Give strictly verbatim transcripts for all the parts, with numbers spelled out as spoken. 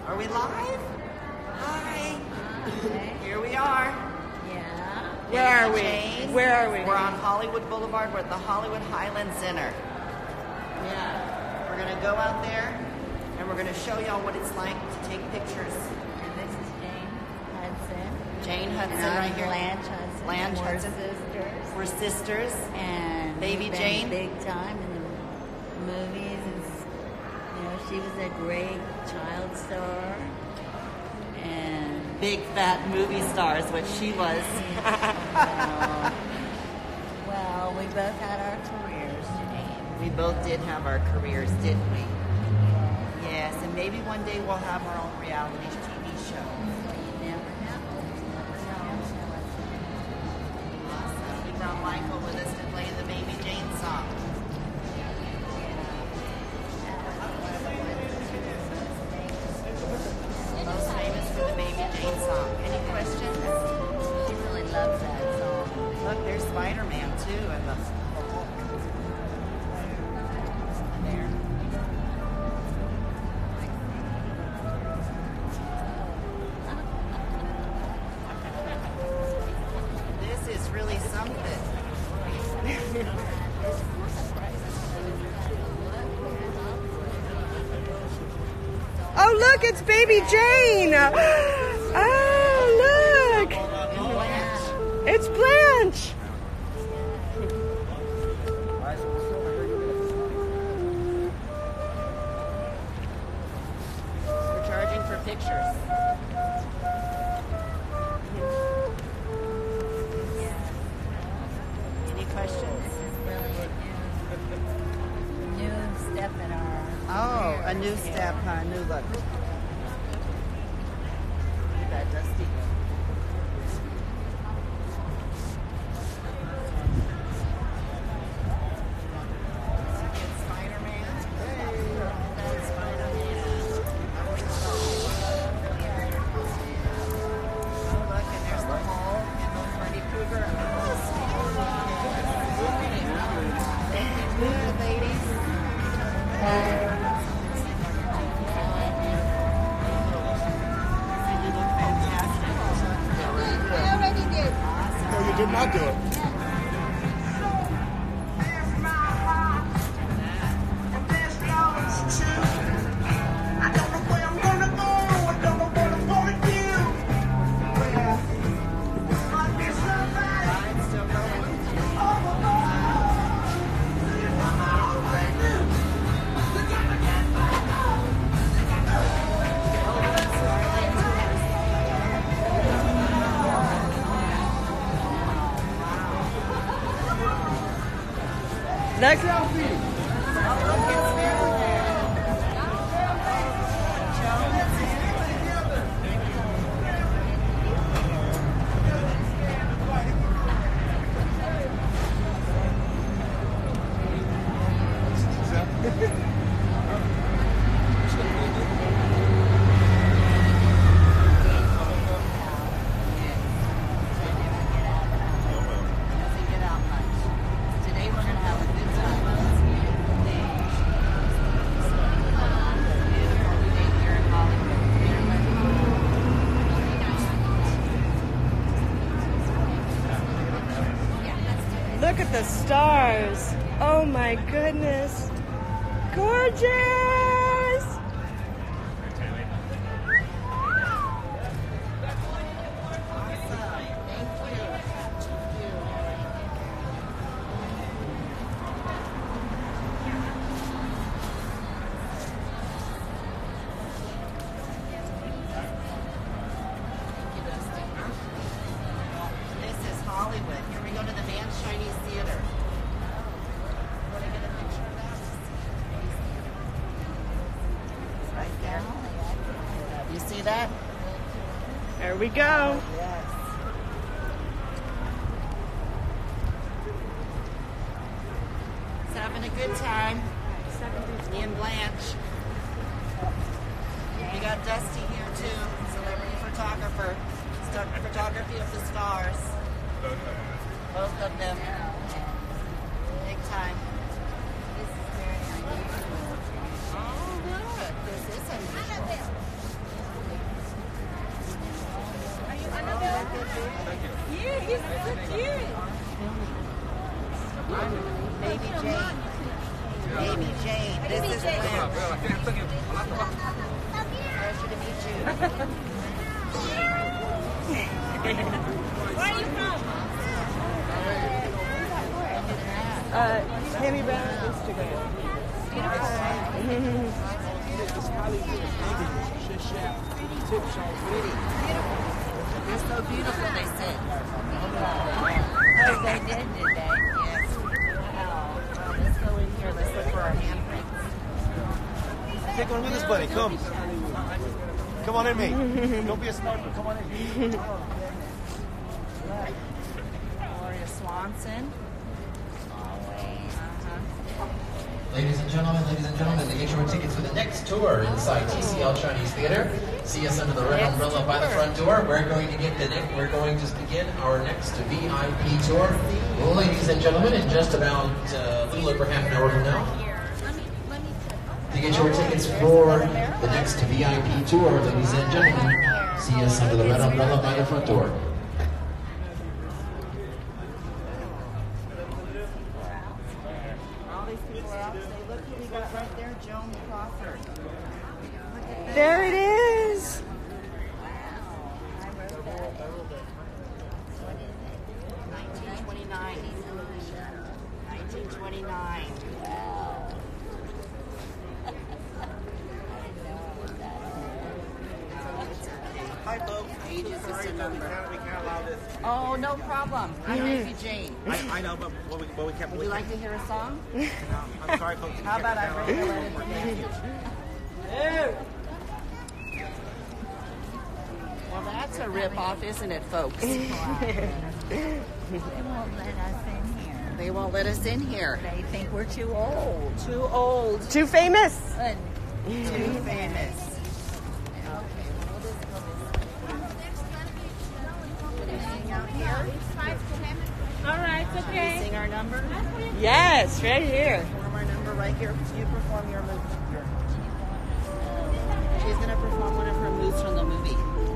Are we live? Hi. Here we are. Yeah. Where are we? Jane. Where are we? We're on Hollywood Boulevard. We're at the Hollywood Highland Center. Yeah. We're going to go out there and we're going to show y'all what it's like to take pictures. And this is Jane Hudson. Jane Hudson and I'm right here. Blanche Hudson. Blanche We're Hudson. sisters. We're sisters. And Baby we've been Jane. big time in the movies. And, you know, she was a great child star. And Big fat movie star is what she was. well, well, we both had our careers, Jane. We both did have our careers, didn't we? Yes, and maybe one day we'll have our own reality T V show. You never know. Awesome. We brought Michael with us to play the Baby Jane song. Most famous for the Baby Jane song. Any questions? She really loves that song. Look, there's Spider-Man too, and the Hulk. And there. This is really something. Oh, look, it's Baby Jane. Oh, look. It's Blanche. We're charging for pictures. Any questions? This is really a new, new step in our Oh, a new careers step, here. huh? New look. Look at that, Dusty. Spider-Man. That's Spider-Man. Oh, look, and there's the Hulk and the Freddy Krueger. Good, ladies. No, you did not do it. Look. Look at the stars. Oh my goodness. Gorgeous. This is Hollywood. Here we go to the Man's Chinese Theater. Want to get a picture of that? It's right there. You see that? There we go. Yes. It's having a good time. Me and Blanche. We got Dusty here too, celebrity photographer. Stuck photography of the stars. Both of them. Big time. This is very unusual. Oh, good. This is unusual. he's so cute. Baby Jane. Baby Jane. This is Glenn. Pleasure to meet you. Where are you from? Uh, Tammie Brown on Instagram. You're so beautiful, they said. Oh, they did, did they? Yes. Wow. Let's go in here. Let's look for our handprints. Take one with us, buddy. Come. Come on in, mate. Don't be a sniper. Come on in. Gloria Swanson. Ladies and gentlemen, ladies and gentlemen, to get your tickets for the next tour inside T C L Chinese Theater, see us under the red umbrella by the front door. We're going to get the next, we're going to begin our next V I P tour. Ladies and gentlemen, in just about uh, a little over half an hour from now. To get your tickets for the next V I P tour, ladies and gentlemen, see us under the red umbrella by the front door. There it is. nineteen twenty-nine. nineteen twenty-nine. Hi, folks. Age is just a number. We can't allow this. Oh, no problem. I'm Baby Jane. I, I know, but what we, what we kept. Would you like to hear a song? I'm sorry, folks. How about I bring the letter for you? Well, that's a rip-off, isn't it, folks? They won't let us in here. They won't let us in here. They think we're too old. Too old. Too famous. Good. Too famous. All right, it's Can we okay. sing our number? Yes, right here. Perform our number right here. You perform your move. She's going to perform one of her moves from the movie.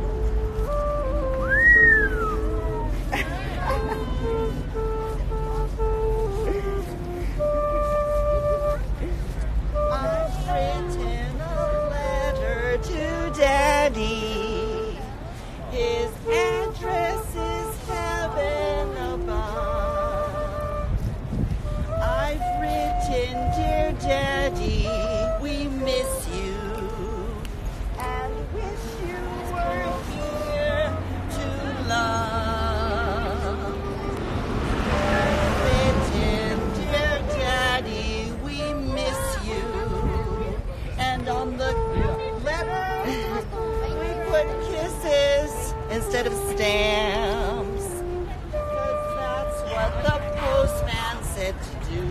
I've written a letter to Daddy. His address is heaven above. I've written, dear Daddy, we miss you and wish you were here to love. I've written, dear Daddy, we miss you, and on the letter we put kisses instead of stamps, 'cause that's what the postman said to do.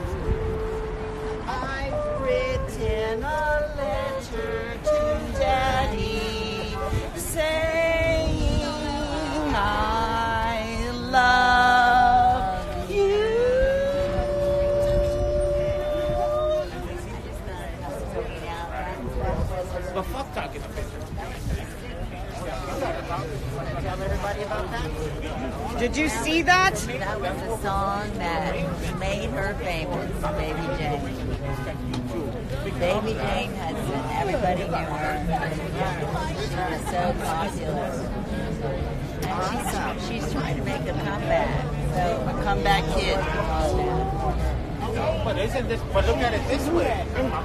I've written a letter to Daddy saying I love you. The fuck talking up here. Tell everybody about that. Did you see that? That was a song that made her famous, Baby Jane. Baby Jane Hudson, everybody knew her. She was so popular. And she's, she's trying to make a comeback. So, A comeback kid. But isn't this? But look at it this way.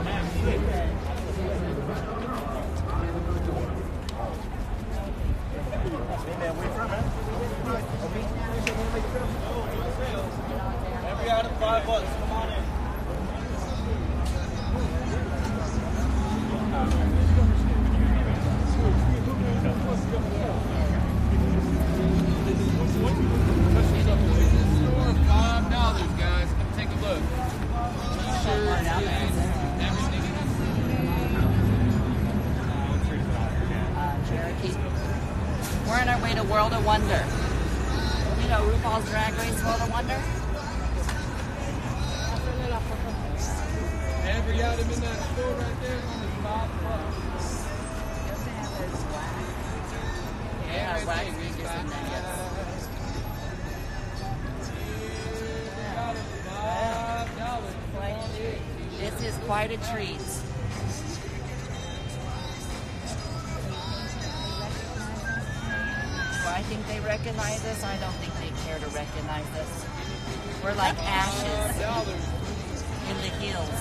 Every out of five bucks. Come on in. Five dollars, guys. Come take a look. T-shirts, everything. Uh, Cherokee. We're on our way to World of Wonder. You know RuPaul's Drag Race World of Wonder? Every item in that store right there is only five bucks. Yeah, wax figures in there. quite a treat. Do I think they recognize us? I don't think they care to recognize us. We're like ashes in the hills.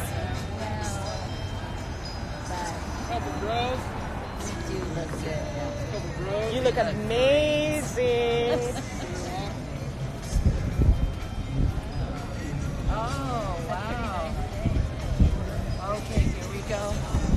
Couple bros. You look good. Couple bros. You look amazing. Oh, wow. Okay, here we go.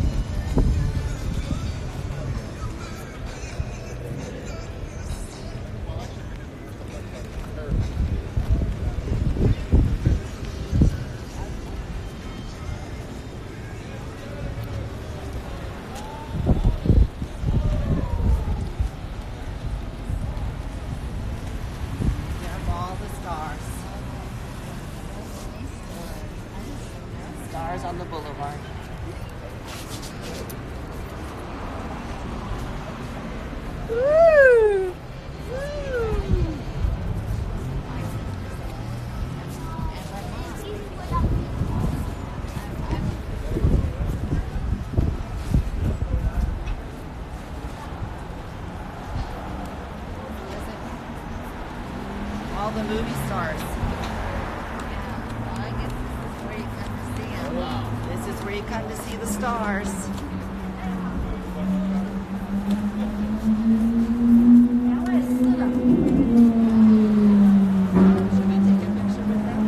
On the boulevard. Woo! All the movie stars. This is where you come to see the stars. Should we take a picture with them?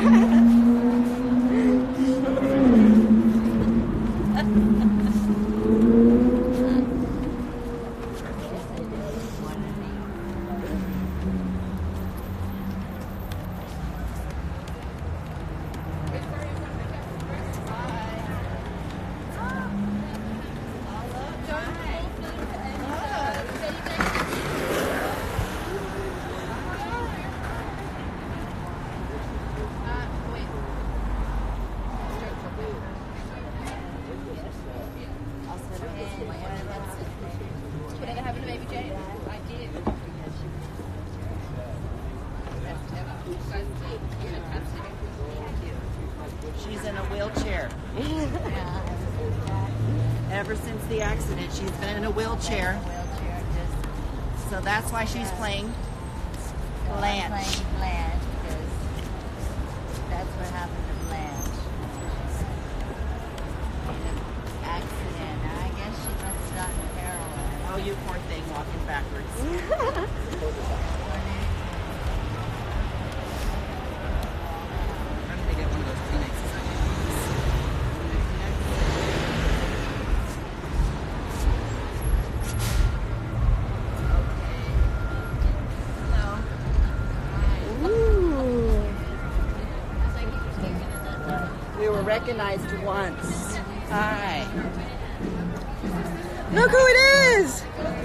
She's in a wheelchair. Ever since the accident, she's been in a wheelchair. So that's why she's playing Blanche. Playing Blanche because that's what happened to Blanche. In an accident. I guess she must have gotten heroin. Oh, you poor thing, walking backwards. I'm gonna get one of those Kleenexes. We were recognized once. Hi. Look who it is!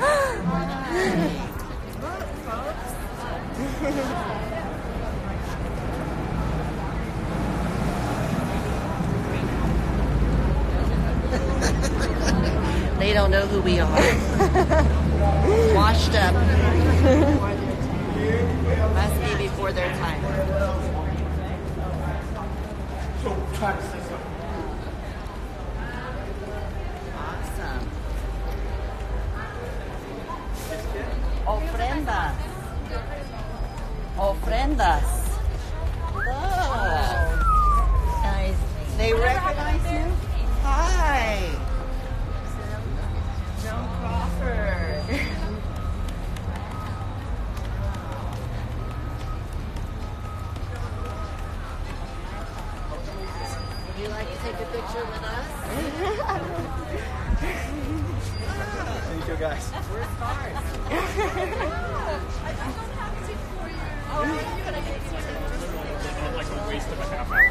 They don't know who we are. Washed up. Must be before their time. Awesome. Ofrendas. Ofrendas. Look. Nice. They recognize you? Hi. Joan Crawford. Would you like to take a picture with us? Thank you, guys. We're stars. Oh, you're gonna get Like a waste of a half hour.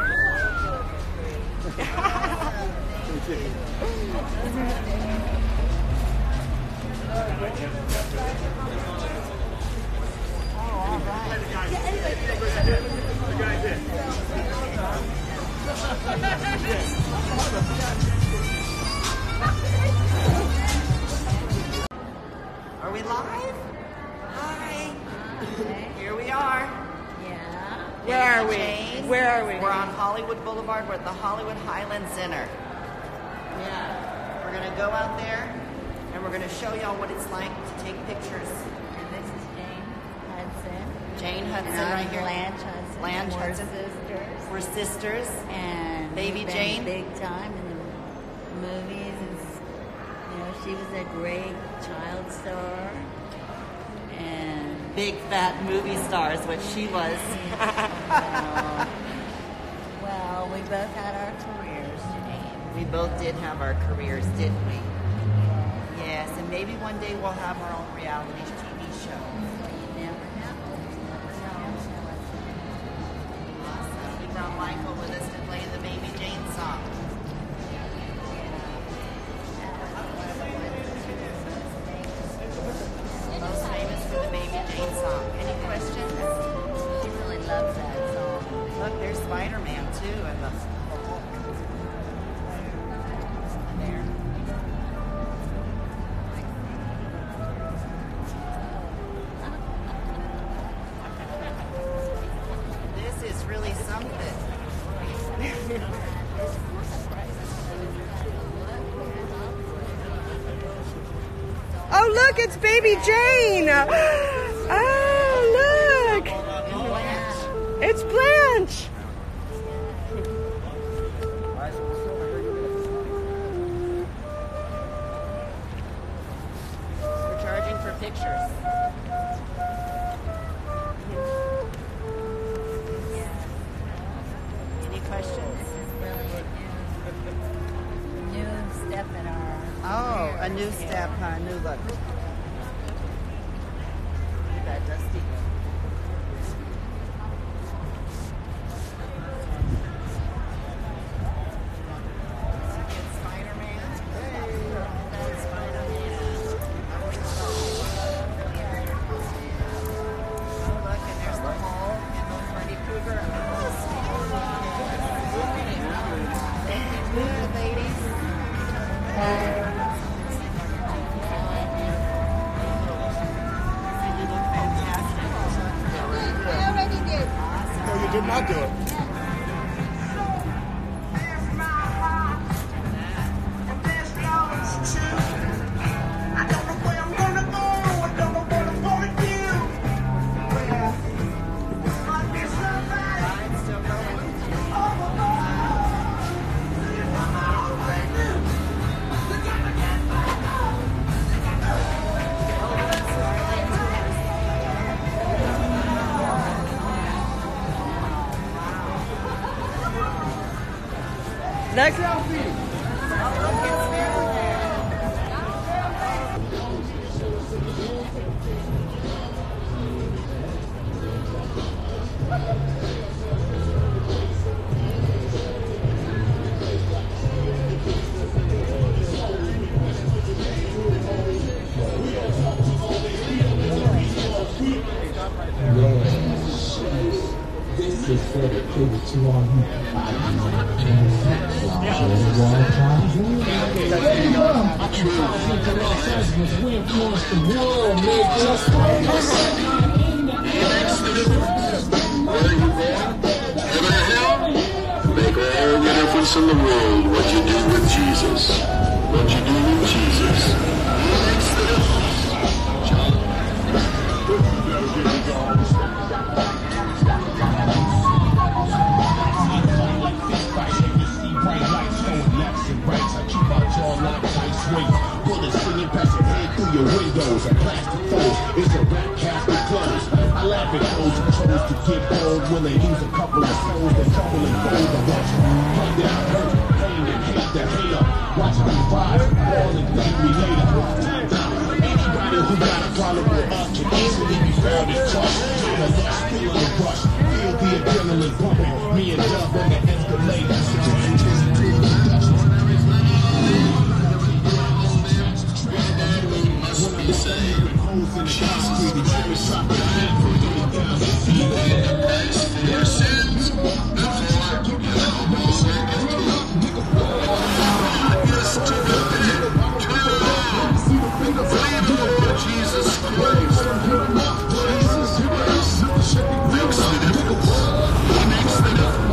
Are we live? Hi. Here we are. Yeah. Where are we? Jane. Where are we? We're on Hollywood Boulevard. We're at the Hollywood Highland Center. Yeah. We're going to go out there and we're going to show y'all what it's like to take pictures. And this is Jane Hudson. Jane Hudson And I'm right here. Blanche Hudson. Blanche We're Hudson. sisters. We're sisters. And Baby we've been Jane. big time in the movies. And, you know, she was a great child star. And Big fat movie star is what she was. well, well, we both had our careers, Jane. We both did have our careers, didn't we? Yes, and maybe one day we'll have our own reality T V show. You never know. Awesome. We brought Michael with us to play the Baby Jane song. Most famous for the Baby Jane song. Any questions? She really loves that song. Look, there's Spider-Man too, and the there. This is really something. Oh, look, it's baby Jane. Oh, look. It's Blanche. We're charging for pictures. Any questions? This is really a new, new step in our Oh, a careers new here. step, huh? New look. Look at that, Dusty. Spider-Man. That's Spider-Man. Oh, look, and there's the hole and the Freddy Krueger. Good, ladies. You look fantastic. No, you did not do it. Mine's still going. Next. This is dedicated to all you Los Angeles, we influenced the world, made just Make all the difference in the world what you do with Jesus. What you do with Jesus. He makes the difference. Bullets swinging past your head through your windows. A plastic foes, it's a rap cast of clothes. I laugh at those who chose to get bold when they lose a couple of souls. They're trouble and fold. I watch them come down, hurt, pain, and hate the hater. Watch me rise, fall, and thank me later. Anybody who got a problem with us can easily be found and crushed. I'm a lust, still in the rush. Feel the adrenaline pumping. Me and Dub on the escalator. Jesus Christ. Jesus Christ. Makes the difference. He makes the difference.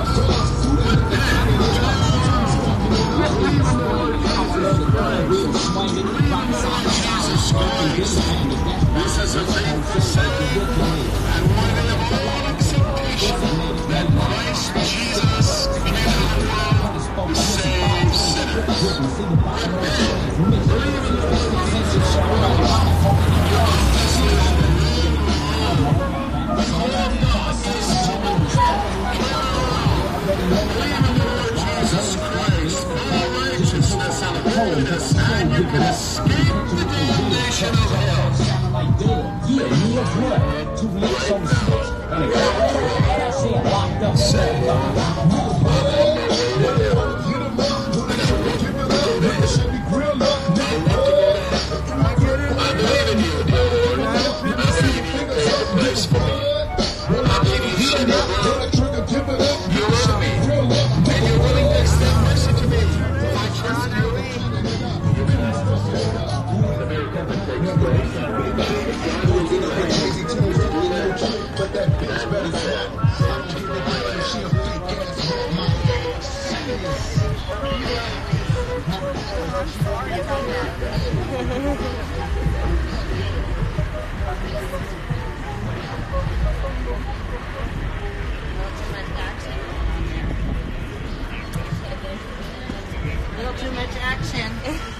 This is a faithful saying and worthy of all acceptation that Christ Jesus came into the world to save sinners. Repent, believe in the Lord Jesus Christ. The call of God is to repent, turn around, believe in the Lord Jesus Christ, follow righteousness and holiness, and you can escape the damnation of hell. Like dead, yeah, me as well. Two lips on the switch, and a car and I say I'm locked up. I believe in you, dear Lord. I believe you paid the price for me. I believe you shed your blood. You love me, and you're willing to extend mercy to me. I trust you. The very heaven takes place. But that bitch better say, she a fake ass A little too much action.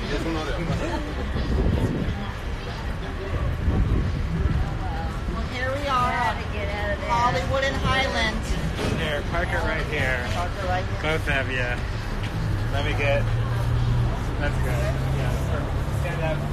Well, here we are at Hollywood and Highland. Here, park it right here. Park it right here. Both of you. Let me get. That's good. Yeah, perfect. Stand up.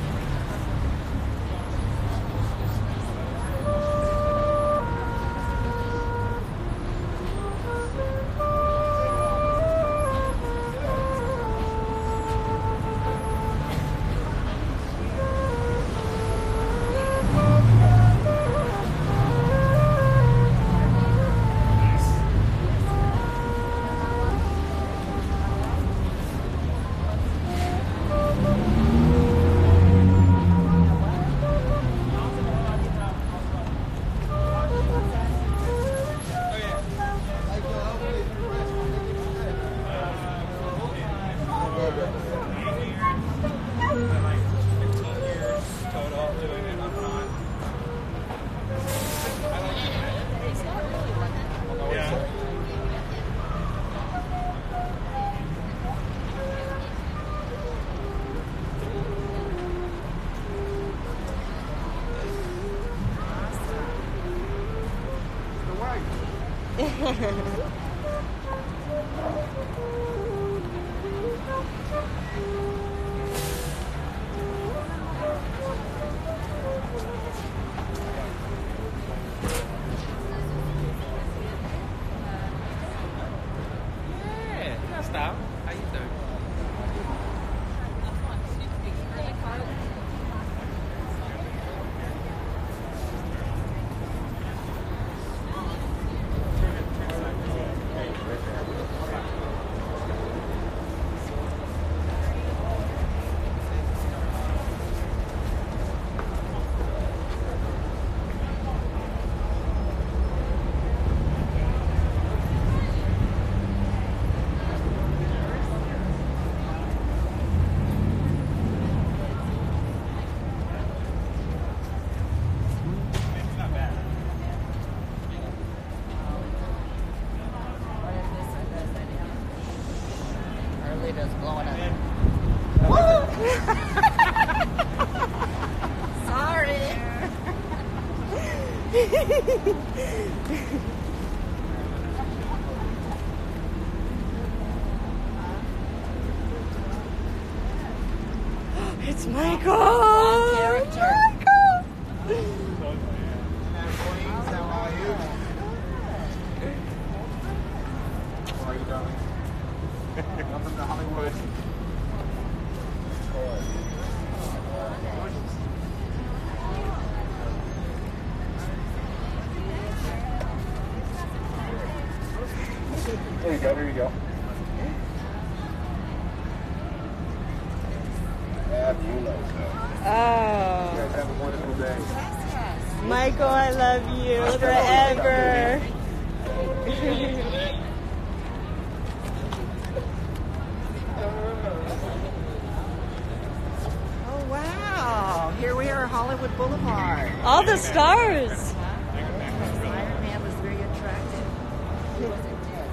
Stop. How you doing? Just blowing up. Sorry. It's Michael. On character. Welcome to Hollywood. There you go, there you go. Fabulous. Oh. You guys have a wonderful day. Michael, I love you forever. Hollywood Boulevard. All the stars. Iron Man was very attractive. He wasn't dead.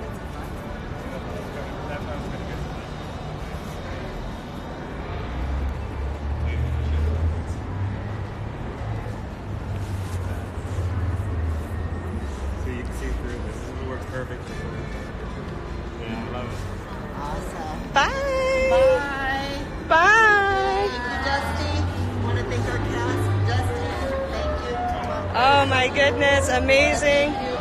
So you can see through this. It works perfectly. Yeah, I love it. Awesome. Bye. Bye. Bye. Thank you, Dusty. Want to thank our cast. Dusty, thank you. Oh my goodness, amazing.